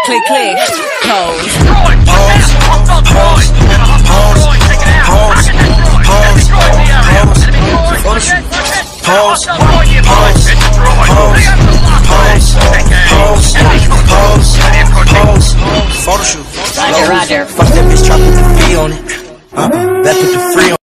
Click, click. Pose. Roger, Roger. Fuck that bitch, try to put the fee on it. That put the free on